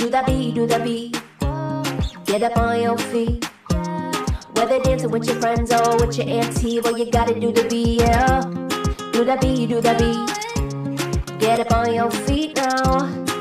Do the beat, do the beat. Get up on your feet. Whether dancing with your friends or with your auntie, well, you gotta do the beat, yeah. Do the beat, do the beat. Get up on your feet now.